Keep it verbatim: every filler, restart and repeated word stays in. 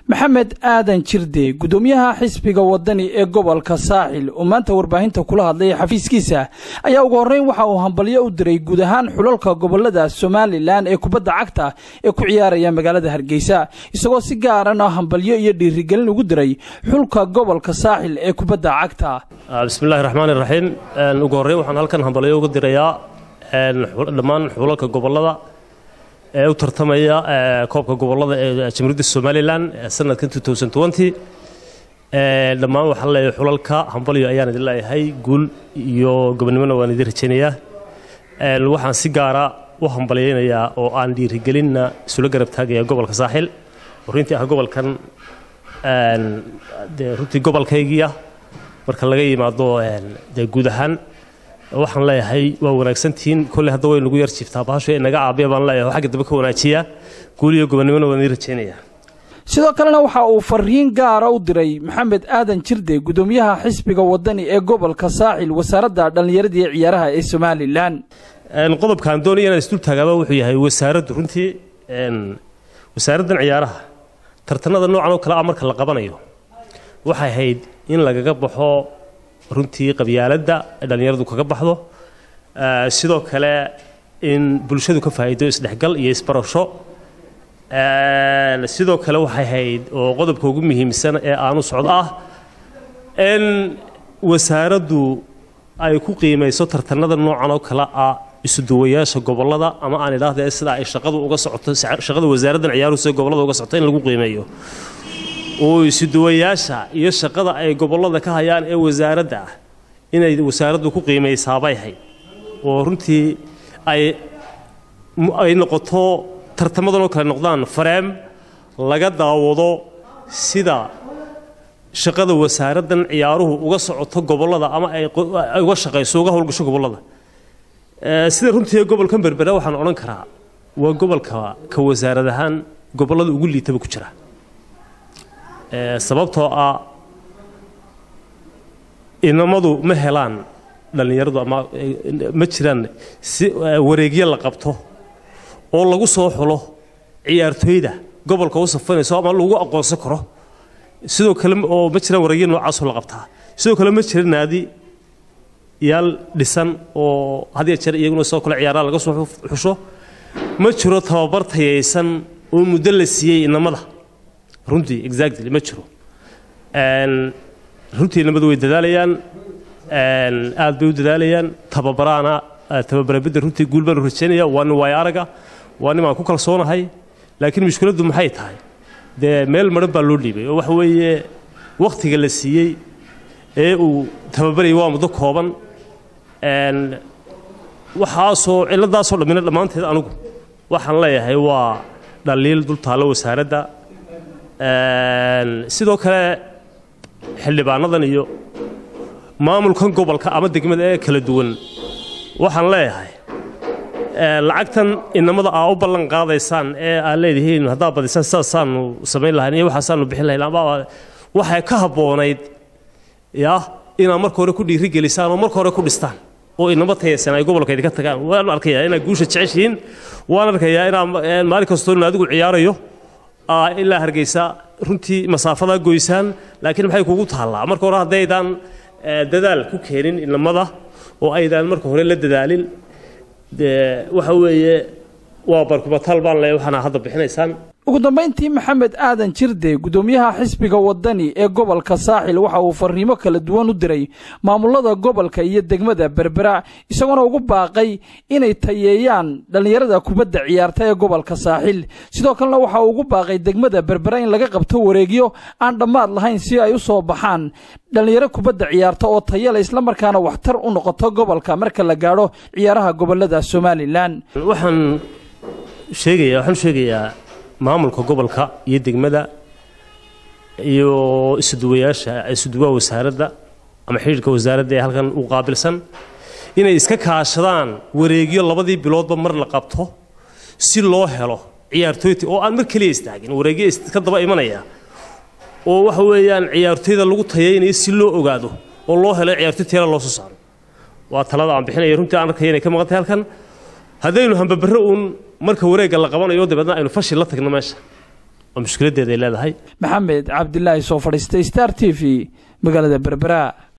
maxamed aadan jirde gudoomiyaha xisbiga wadani ee gobolka saaxil oo maanta warbaahinta kula hadlay xafiiskiisa ayaa ugu horeyn waxa uu hambalyo u diray guud ahaan xulalka gobolada Soomaaliland ee kubadda cagta ee ku ciyaaraya magaalada Hargeysa isagoo si gaar ah hambalyo iyo dhiirigelin ugu diray xulka gobolka saaxil ee kubadda cagta. bismillaahir rahmaanir rahiim ugu horeyn waxaan halkan hambalyo ugu dirayaa dhammaan xulalka gobolada ee u tartamaya koobka gobolada ee Jamhuuriyadda Soomaaliland sanadkan two thousand twenty ee dhammaan waxa la xulalka hambalyo ayaan idin leeyahay guul iyo gobonimada waan idin rajaynayaa ee waxaan si gaar ah u hambalyeeynaya oo aan dhiirigelinna isla garab taagaya gobolka saaxil runtii ah gobolkan een runtii gobolkaygiya marka laga yimaado ee guud ahaan waxaan leeyahay waa wanaagsantiin kulli hadda way nagu yar jiftaa baasho inaga caabiya baan leeyahay waxa dib ka wanaajiya guuliyo gobonimada waan rajaynayaa. sidoo kalena waxa uu fariin gaar ah u diray maxamed aadan jirde gudoomiyaha xisbiga wadani ee gobolka saaxil wasaaradda dhalinyarada iyo ciyaaraha ee Soomaaliland. een qodobkan doonaya inaan isdul taagaba wuxuu yahay wasaaraddu runtii een wasaaraddan ciyaaraha tartanada noocan oo kala marka la qabanayo waxay ahayd in lagaga baxo runtii qabyaaladda dhalinyaradu kaga baxdo ee sidoo kale in bulshadu ka faa'iido isdhexgal iyo isbarasho ee sidoo kale waxay ahayd oo qodobka ugu muhiimsan ee aanu socdo ah in wasaaraddu ay ku qiimeyso tartanada noocan oo kala ah isu duwayaasha gobolada ama aan idhaahdo sida ay shaqadu uga socoto shaqada wasaaraddan ciyaaruhu sida gobolada uga socoto in lagu qiimeeyo oo isu duwayaasha iyo shaqada ay gobolada ka hayaan ee wasaaradda inay wasaaraddu ku qiimeysaa bay hay oo runtii ay ay noqoto tartamadan oo kala noqdaan fareem laga daawado sida shaqada wasaaraddan ciyaaruhu uga socoto gobolada ama ay uga shaqeyso uga howlgasho gobolada ee sida runtii gobolkan Berbera waxaan oran karaa waa gobolka ka wasaaradahan gobolada ugu liitaba ku jira ee sababtoo ah inamadu ma helaan dhalinyaradu ama ma jiraan si wareegyo la qabto oo lagu soo xulo ciyaartooyda gobolka u safanayso ama lagu aqoonsan karo sidoo kale oo ma jiraan wareegyo noocaas oo la qabtaa sidoo kale ma jiraan naadi yaal dhisan oo hadii jeer iyaguna soo kala ciyaaraha laga soo xusho ma jiro tababar tayeysan oo muddo la siiyay inamada runtii exactly ma jiro een runtii inamadu way dadaalayaan een aad bay u dadaalayaan tababaraana tababarabada runtii guul baan rajaynayaa waan way araga waan ma ku kalsoonahay laakiin mushkiladdu maxay tahay de meel maran baa loo dhiibay oo wax weeye waqtiga la siiyay ee uu tababaray waa muddo kooban een waxa soo ciladaas oo dhamaan dhamaanteed anigu waxaan leeyahay waa dhaliil dul taalo wasaaradda een sidoo kale xildhibaanadan iyo maamulkan gobolka ama degmada ee kala duwan waxaan leeyahay ee lacagtan inamada aa u ballan qaadaysaan ee aan leeyahay hadaa badisaan saasaan sameyn lahayn iyo waxaan u bixin lahayn ama waxa ka haboonayd ya ina marka hore ku dhiiri gelisaan oo marka hore ku dhistaan oo inaba tayeysan ay gobolka idinka tagaan waan arkayaa in guusha jeceshiin waan arkayaa in maalin kasto adigu ciyaarayo aa ilaa Hargeysa runtii masaafada goysaan laakiin maxay kugu taallaa marka hore hadeedan dadaal ku keenin inamada oo aydan marka hore la dadaalin waxa weeye waa barkuba talbaan leeyahay waxana hadda bixinaysaan. ugu dambeyntii maxamed aadan jirde gudoomiyaha xisbiga wadani ee gobolka saaxil waxa uu fariimo kala duwan u diray maamulada gobolka iyo degmada Berbera isagoo ugu baaqay inay tayeeyaan dhalinyarada kubadda ciyaarta ee gobolka saaxil sidoo kalena waxa uu ugu baaqay degmada Berbera in laga qabto wareegyo aan dhamaad lahayn si ay u soo baxaan dhalinyaro kubadda ciyaarta oo tayo isla markaana waxtar u noqoto gobolka marka la gaaro ciyaaraha gobolada Soomaaliland. waxaan sheegayaa waxaan sheegayaa maamulka gobolka iyo degmada iyo isduwayaasha isduwa wasaaradda ama xiriirka wasaaradda ee halkan u qaabilsan inay iska kaashadaan wareegyo labadii biloodba mar la qabto si loo helo ciyaartooyda oo aan mar kaliya istaagin wareegyo iska daba imanaya oo wax weeyaan ciyaartooyda lagu tayeeyay si loo ogaado oo loo helo ciyaartooyda loo soo saaro waa talada aan bixinayo runtii aan arkay inay ka maqan tahay halkan hadaynu hamba barro uun marka wareega la qabanayo dibadna aynu fashil la tagno meesha oo mushkiladeeda ay leedahay. Maxamed Cabdilaahi soo fadhiistay Star T V magaalada Berbera.